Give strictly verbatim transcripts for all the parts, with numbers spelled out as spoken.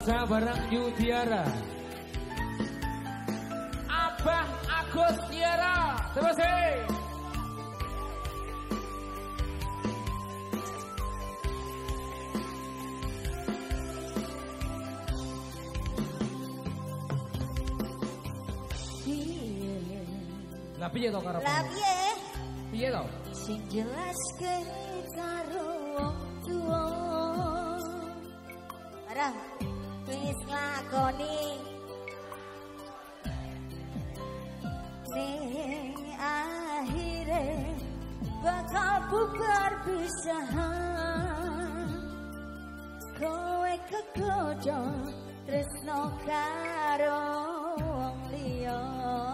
Saya bareng Yudhiara, Abah Agus Tiara, terus hei. Lah piye to karep? Lah piye? Piye to? Sing jelas karo wong tuwa. Barang wis lakoni ning akhire bakal bubar pisahan. Kowe kegojo tresno karo wong liya.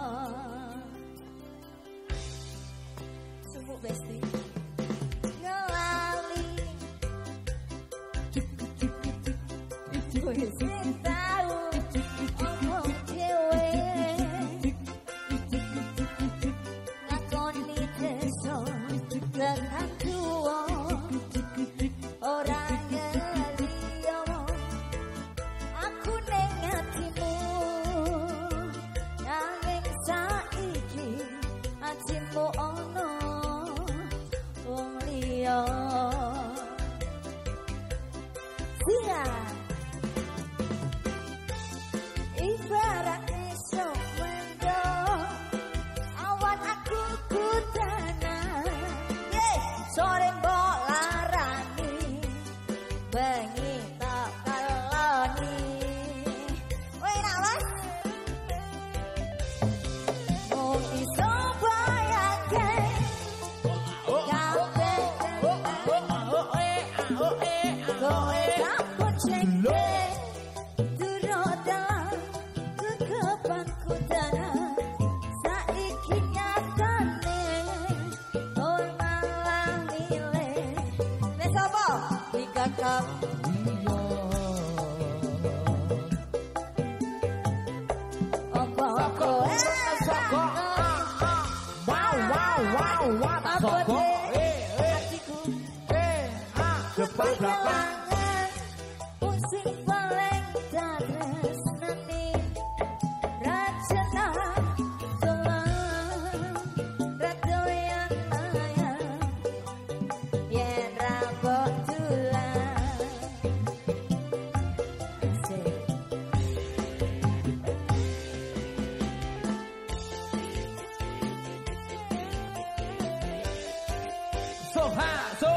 Sumuk besti ngelali sing tau omong dhewe ngakoni deso tekan tuwa ora ngeliyo aku ning atimu nanging saiki atimu ono wong liya. Siap ibarat esok mendung awan aku kudana yeah. Sore mbok larani bengi tak kaloni weh nawas mung iso bayake kabeh kowe kapun cengke kakak iya apa kowe soko wow wow wow wow soko eh eh eh ah depan belakang pusing paling tresnani rajana dolan radoyan maya yen rabot so ha so